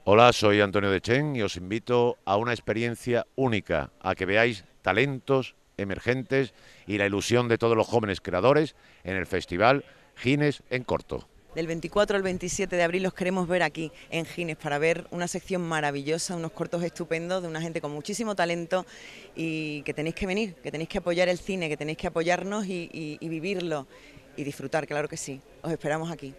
Hola, soy Antonio Dechen y os invito a una experiencia única, a que veáis talentos emergentes y la ilusión de todos los jóvenes creadores en el Festival Gines en Corto. Del 24 al 27 de abril los queremos ver aquí en Gines para ver una sección maravillosa, unos cortos estupendos de una gente con muchísimo talento y que tenéis que venir, que tenéis que apoyar el cine, que tenéis que apoyarnos y vivirlo y disfrutar, claro que sí. Os esperamos aquí.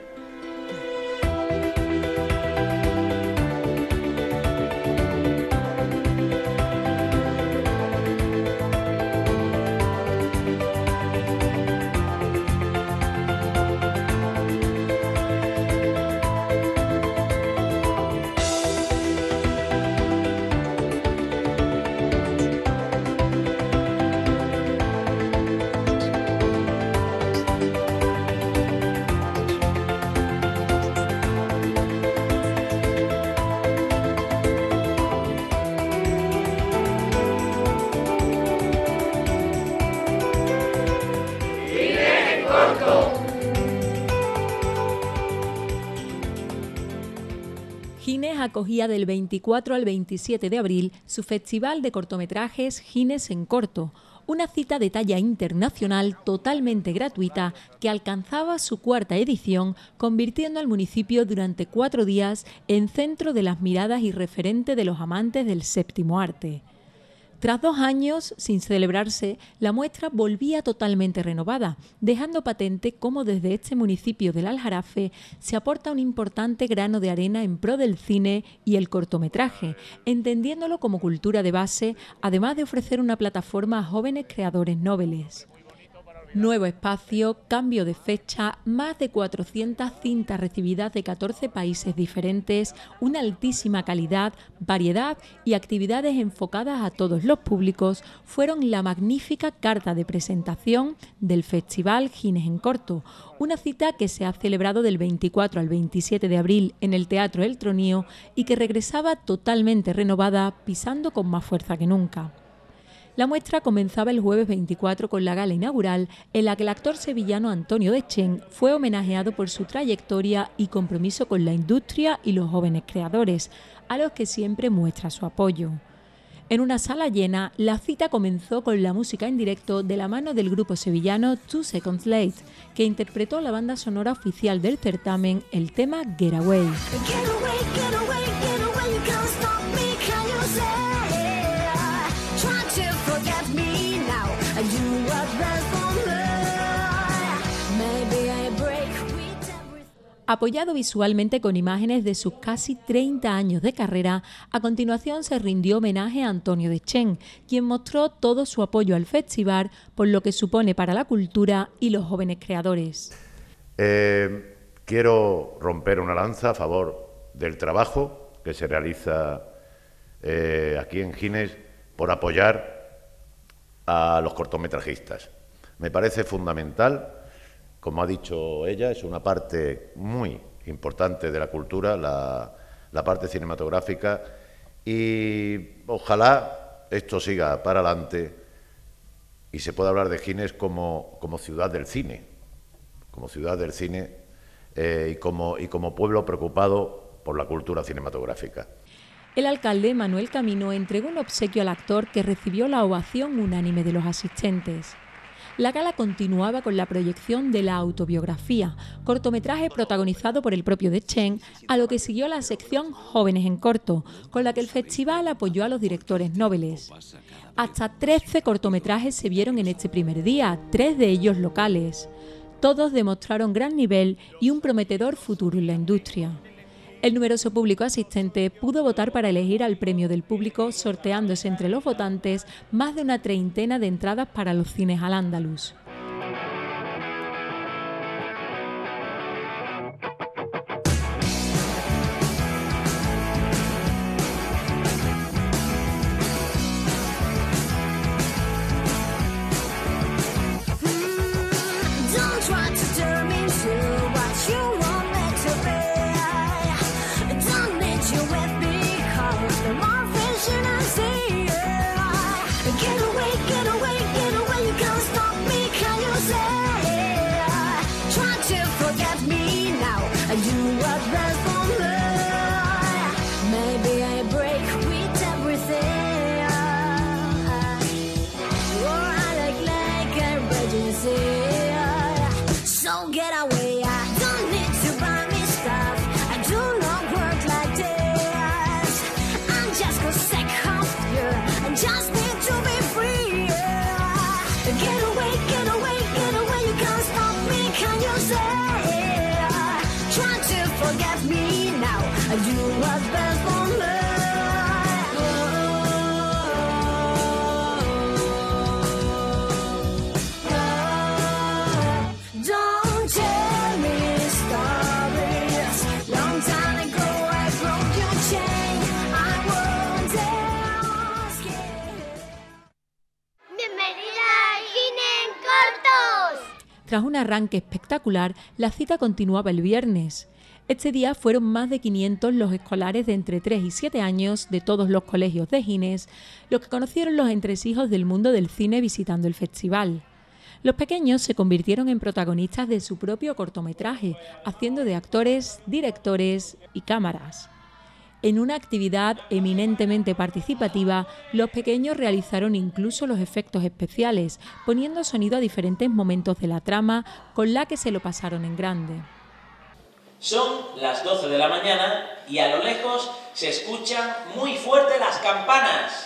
Gines acogía del 24 al 27 de abril su festival de cortometrajes Gines en Corto, una cita de talla internacional totalmente gratuita que alcanzaba su cuarta edición, convirtiendo al municipio durante 4 días en centro de las miradas y referente de los amantes del séptimo arte. Tras 2 años sin celebrarse, la muestra volvía totalmente renovada, dejando patente cómo desde este municipio del Aljarafe se aporta un importante grano de arena en pro del cine y el cortometraje, entendiéndolo como cultura de base, además de ofrecer una plataforma a jóvenes creadores noveles. Nuevo espacio, cambio de fecha, más de 400 cintas recibidas de 14 países diferentes, una altísima calidad, variedad y actividades enfocadas a todos los públicos fueron la magnífica carta de presentación del Festival Gines en Corto, una cita que se ha celebrado del 24 al 27 de abril en el Teatro El Tronío y que regresaba totalmente renovada, pisando con más fuerza que nunca. La muestra comenzaba el jueves 24 con la gala inaugural, en la que el actor sevillano Antonio Dechen fue homenajeado por su trayectoria y compromiso con la industria y los jóvenes creadores, a los que siempre muestra su apoyo. En una sala llena, la cita comenzó con la música en directo de la mano del grupo sevillano 2 Seconds Late, que interpretó la banda sonora oficial del certamen, el tema Get Away. Apoyado visualmente con imágenes de sus casi 30 años de carrera, a continuación se rindió homenaje a Antonio Dechen, quien mostró todo su apoyo al festival por lo que supone para la cultura y los jóvenes creadores. Quiero romper una lanza a favor del trabajo que se realiza aquí en Gines por apoyar a los cortometrajistas. Me parece fundamental. Como ha dicho ella, es una parte muy importante de la cultura, la parte cinematográfica, y ojalá esto siga para adelante y se pueda hablar de Gines como ciudad del cine, y como pueblo preocupado por la cultura cinematográfica. El alcalde Manuel Camino entregó un obsequio al actor que recibió la ovación unánime de los asistentes. La gala continuaba con la proyección de la autobiografía, cortometraje protagonizado por el propio Dechen, a lo que siguió la sección Jóvenes en Corto, con la que el festival apoyó a los directores noveles. Hasta 13 cortometrajes se vieron en este primer día, 3 de ellos locales. Todos demostraron gran nivel y un prometedor futuro en la industria. El numeroso público asistente pudo votar para elegir al premio del público, sorteándose entre los votantes más de una treintena de entradas para los cines al Andaluz. Get away, you can't stop me. So get away, I don't need to buy me stuff. I do not work like this. I'm just a sick of you. I just need to be free. Yeah. Get away, get away, get away. You can't stop me, can you say? Try to forget me now. I do what's best for me. Don't tell me stories. Long time ago I broke your chain. I won't ask it. Bienvenida al Cine en Cortos. Tras un arranque espectacular, la cita continuaba el viernes. Este día fueron más de 500 los escolares de entre 3 y 7 años de todos los colegios de Gines, los que conocieron los entresijos del mundo del cine visitando el festival. Los pequeños se convirtieron en protagonistas de su propio cortometraje, haciendo de actores, directores y cámaras. En una actividad eminentemente participativa, los pequeños realizaron incluso los efectos especiales, poniendo sonido a diferentes momentos de la trama, con la que se lo pasaron en grande. Son las 12 de la mañana y a lo lejos se escuchan muy fuerte las campanas.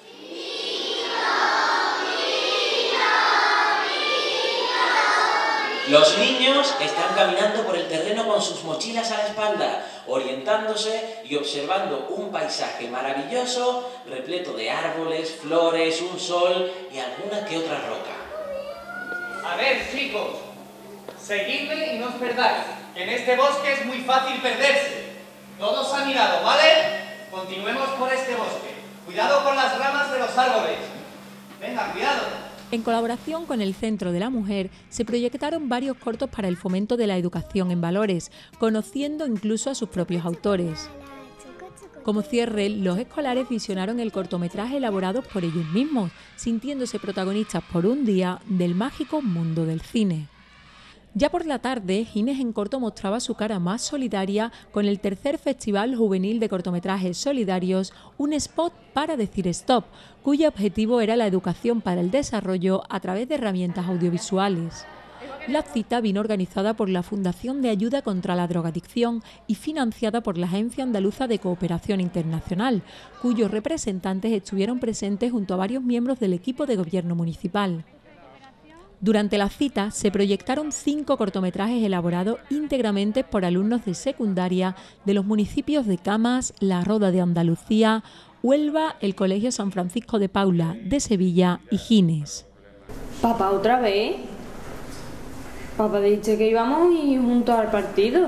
Los niños están caminando por el terreno con sus mochilas a la espalda, orientándose y observando un paisaje maravilloso, repleto de árboles, flores, un sol y alguna que otra roca. A ver, chicos, seguidme y no os perdáis, que en este bosque es muy fácil perderse. Todos a mi lado, ¿vale? Continuemos por este bosque. Cuidado con las ramas de los árboles. Venga, cuidado. En colaboración con el Centro de la Mujer, se proyectaron varios cortos para el fomento de la educación en valores, conociendo incluso a sus propios autores. Como cierre, los escolares visionaron el cortometraje elaborado por ellos mismos, sintiéndose protagonistas por un día del mágico mundo del cine. Ya por la tarde, Gines en Corto mostraba su cara más solidaria con el tercer Festival Juvenil de Cortometrajes Solidarios, un spot para decir stop, cuyo objetivo era la educación para el desarrollo a través de herramientas audiovisuales. La cita vino organizada por la Fundación de Ayuda contra la Drogadicción y financiada por la Agencia Andaluza de Cooperación Internacional, cuyos representantes estuvieron presentes junto a varios miembros del equipo de gobierno municipal. Durante la cita se proyectaron 5 cortometrajes elaborados íntegramente por alumnos de secundaria de los municipios de Camas, La Roda de Andalucía, Huelva, el Colegio San Francisco de Paula de Sevilla y Gines. Papá, ¿otra vez? Papá, dijiste que íbamos a ir juntos al partido.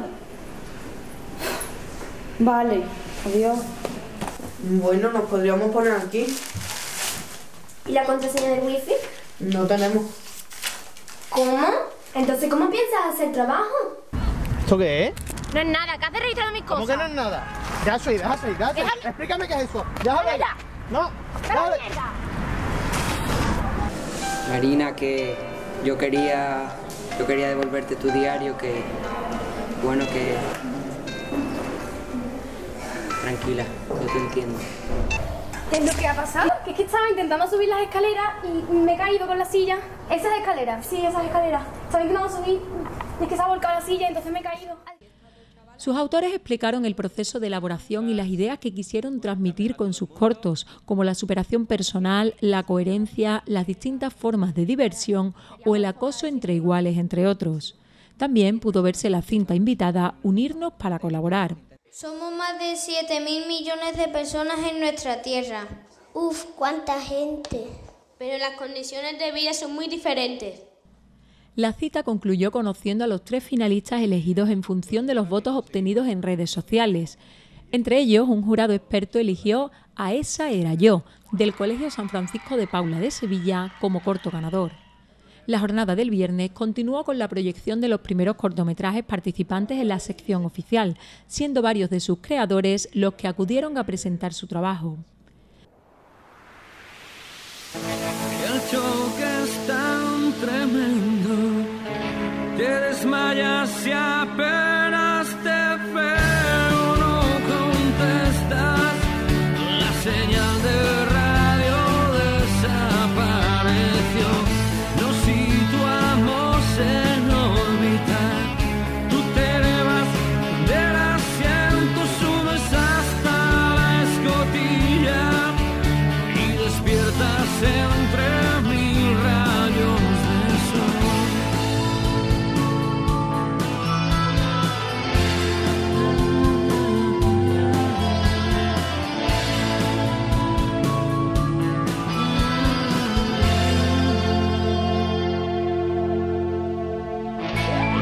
Vale, adiós. Bueno, nos podríamos poner aquí. ¿Y la contraseña del wifi? No tenemos. ¿Cómo? Entonces, ¿cómo piensas hacer trabajo? ¿Esto qué es? No es nada, ¿qué haces registrando mis cosas? ¿Cómo que no es nada? Deja ahí. Explícame qué es eso. Déjame. No, déjame. Marina, que yo quería devolverte tu diario, que bueno, que tranquila, yo te entiendo. ¿Qué es lo que ha pasado? Que es que estaba intentando subir las escaleras y me he caído con la silla. ¿Esas escaleras? Sí, esas escaleras. Estaba intentando subir y es que se ha volcado la silla y entonces me he caído. Sus autores explicaron el proceso de elaboración y las ideas que quisieron transmitir con sus cortos, como la superación personal, la coherencia, las distintas formas de diversión o el acoso entre iguales, entre otros. También pudo verse la cinta invitada Unirnos para colaborar. Somos más de 7.000 millones de personas en nuestra Tierra. Uf, cuánta gente. Pero las condiciones de vida son muy diferentes. La cita concluyó conociendo a los 3 finalistas elegidos en función de los votos obtenidos en redes sociales. Entre ellos, un jurado experto eligió a Esa era yo, del Colegio San Francisco de Paula de Sevilla, como corto ganador. La jornada del viernes continuó con la proyección de los primeros cortometrajes participantes en la sección oficial, siendo varios de sus creadores los que acudieron a presentar su trabajo. El choque es tan tremendo que desmayas si apenas te veo, no contestas, la señal de radio desapareció, nos situamos en órbita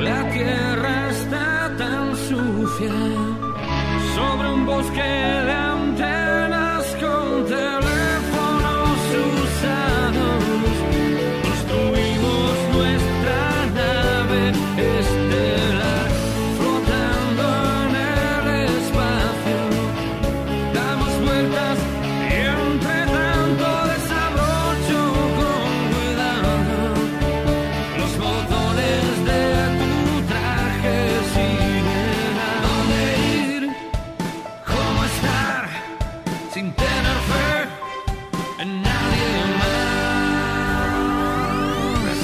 La tierra está tan sucia, sobre un bosque de antenas con teléfonos usados, construimos nuestra nave estelar, flotando en el espacio, damos vueltas y entre tanto desabrocho con cuidado los botones de tu traje sin edad. ¿Dónde ir? ¿Cómo estar? Sin tener fe en nadie más.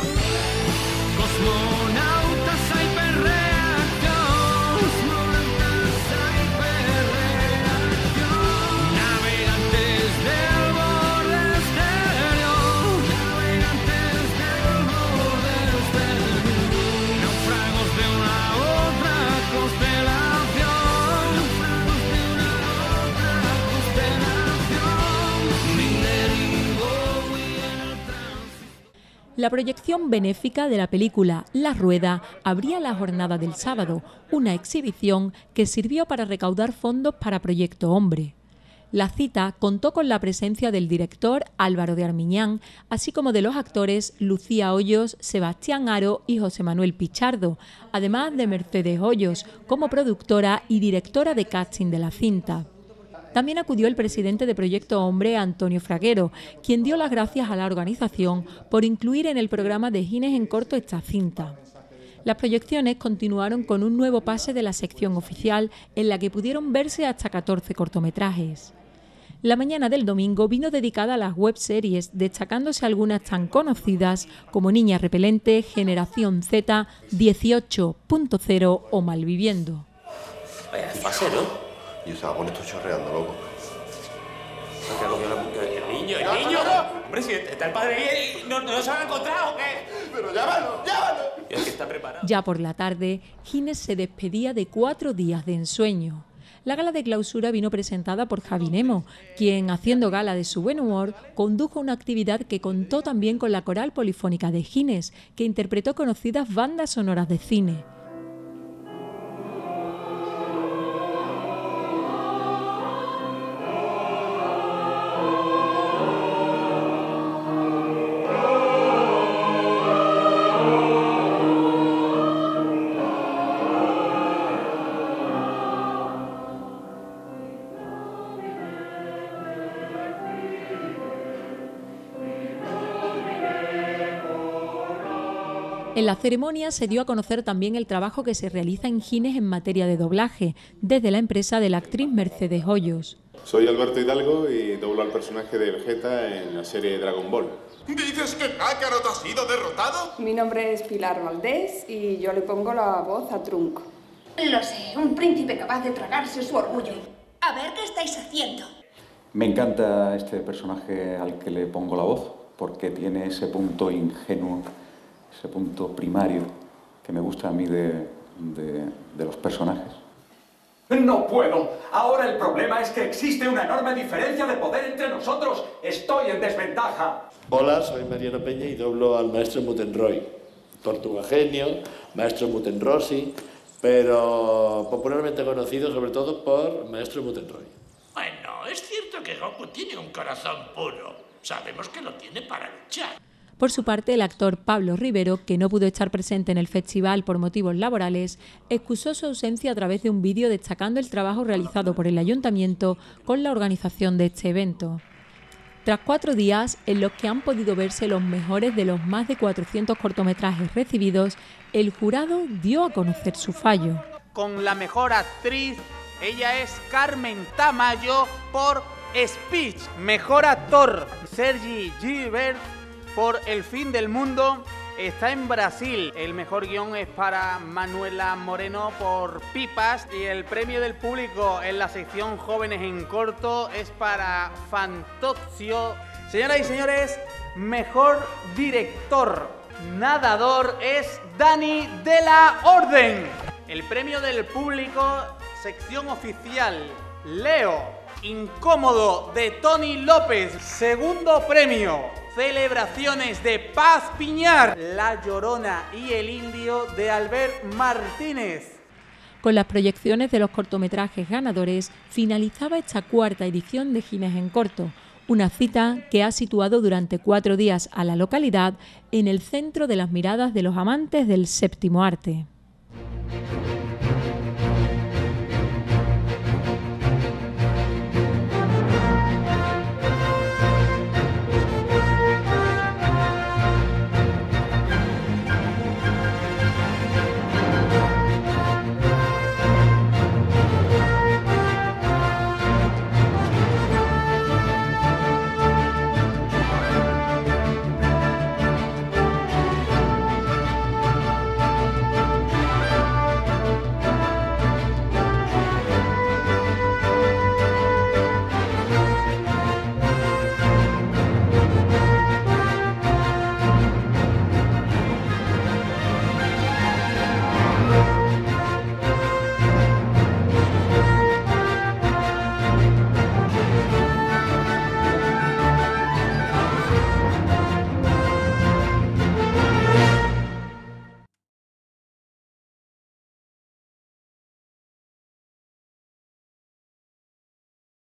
Cosmonautas hay perrea, cosmonautas hay perrea, navegantes del borde exterior, navegantes del borde exterior, náufragos de una otra constelación, náufragos de una otra constelación, mi derivo y el La proyección benéfica de la película La Rueda abría la jornada del sábado, una exhibición que sirvió para recaudar fondos para Proyecto Hombre. La cita contó con la presencia del director Álvaro de Armiñán, así como de los actores Lucía Hoyos, Sebastián Haro y José Manuel Pichardo, además de Mercedes Hoyos, como productora y directora de casting de la cinta. También acudió el presidente de Proyecto Hombre, Antonio Fraguero, quien dio las gracias a la organización por incluir en el programa de Gines en Corto esta cinta. Las proyecciones continuaron con un nuevo pase de la sección oficial, en la que pudieron verse hasta 14 cortometrajes. La mañana del domingo vino dedicada a las webseries, destacándose algunas tan conocidas como Niña Repelente, Generación Z, 18.0 o Malviviendo. Vaya fase, ¿no? Y se va a poner esto chorreando, loco. El niño. Hombre, si está el padre ahí, ¿no se han encontrado o qué? Pero llámalo. Y es que está preparado. Ya por la tarde, Gines se despedía de 4 días de ensueño. La gala de clausura vino presentada por Javi Nemo, quien, haciendo gala de su buen humor, condujo una actividad que contó también con la Coral Polifónica de Gines, que interpretó conocidas bandas sonoras de cine. En la ceremonia se dio a conocer también el trabajo que se realiza en Gines en materia de doblaje, desde la empresa de la actriz Mercedes Hoyos. Soy Alberto Hidalgo y doblo al personaje de Vegeta en la serie Dragon Ball. ¿Dices que Kakarot ha sido derrotado? Mi nombre es Pilar Valdés y yo le pongo la voz a Trunks. Lo sé, un príncipe capaz de tragarse su orgullo. A ver qué estáis haciendo. Me encanta este personaje al que le pongo la voz, porque tiene ese punto ingenuo, ese punto primario que me gusta a mí de los personajes. No puedo. Ahora el problema es que existe una enorme diferencia de poder entre nosotros. Estoy en desventaja. Hola, soy Mariano Peña y doblo al maestro Mutenroy. Tortuga Genio, maestro Mutenrossi, pero popularmente conocido sobre todo por maestro Mutenroy. Bueno, es cierto que Goku tiene un corazón puro. Sabemos que lo tiene para luchar. Por su parte, el actor Pablo Rivero, que no pudo estar presente en el festival por motivos laborales, excusó su ausencia a través de un vídeo destacando el trabajo realizado por el Ayuntamiento con la organización de este evento. Tras 4 días en los que han podido verse los mejores de los más de 400 cortometrajes recibidos, el jurado dio a conocer su fallo. Con la mejor actriz, ella es Carmen Tamayo por Speech. Mejor actor, Sergi Gilbert por El fin del mundo, está en Brasil. El mejor guión es para Manuela Moreno por Pipas y el premio del público en la sección Jóvenes en Corto es para Fantozio. Señoras y señores, mejor director nadador es Dani de la Orden. El premio del público, sección oficial, Leo, Incómodo de Tony López. Segundo premio, Celebraciones de Paz Piñar, La Llorona y el Indio de Albert Martínez. Con las proyecciones de los cortometrajes ganadores, finalizaba esta cuarta edición de Gines en Corto, una cita que ha situado durante 4 días a la localidad en el centro de las miradas de los amantes del séptimo arte.